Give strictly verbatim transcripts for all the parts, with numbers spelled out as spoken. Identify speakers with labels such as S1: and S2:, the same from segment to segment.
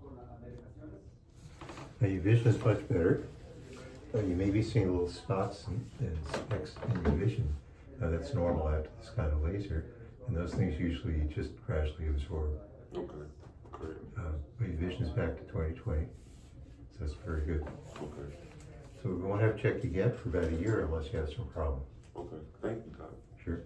S1: Now your vision is much better. Uh, you may be seeing little spots and, and specks in your vision. Uh, that's normal after this kind of laser, and those things usually just gradually absorb.
S2: Okay, great.
S1: Uh, but your vision is back to twenty twenty, so that's very good.
S2: Okay.
S1: So we won't have to check you again for about a year unless you have some problem.
S2: Okay, thank you, Doc.
S1: Sure.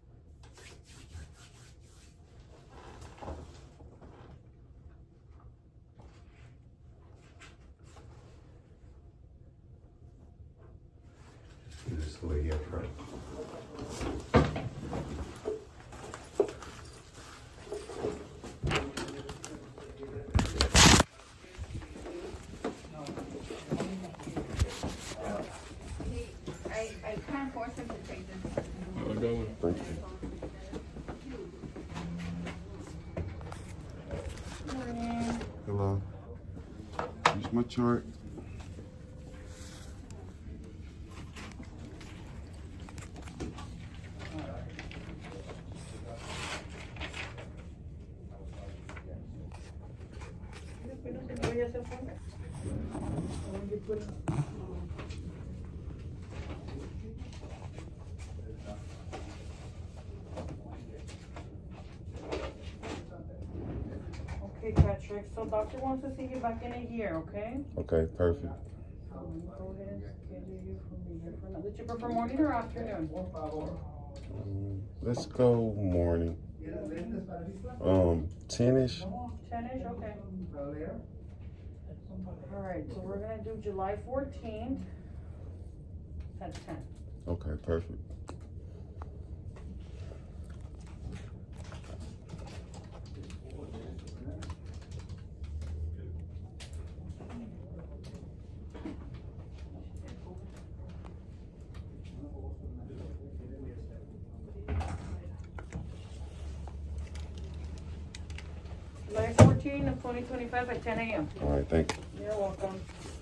S1: Just give this to the lady up front.
S3: I, I can't force him to take this.
S2: Oh, no. Thank you. Hello. Here's my chart.
S4: Okay, Patrick, so doctor wants to see you back in a year, okay?
S2: Okay, perfect.
S4: So let me go ahead and schedule you for me here for now. Did you prefer morning or afternoon?
S2: Um, let's go morning. Um, ten-ish.
S4: ten-ish, okay. All right, so we're gonna do July fourteenth at ten.
S2: Okay, perfect.
S4: July fourteenth of twenty twenty-five at ten A M
S2: All right, thank you.
S4: You're welcome.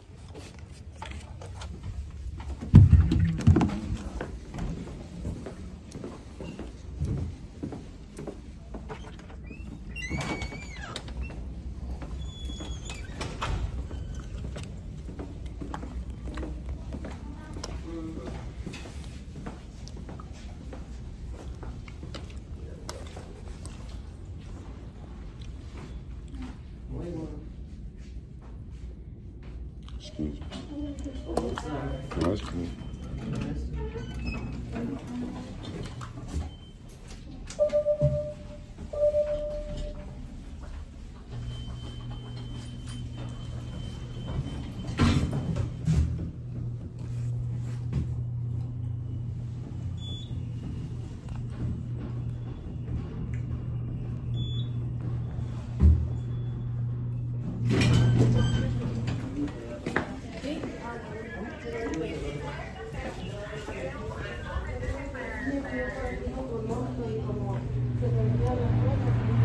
S2: Excuse me. No, that's cool.
S4: Gracias.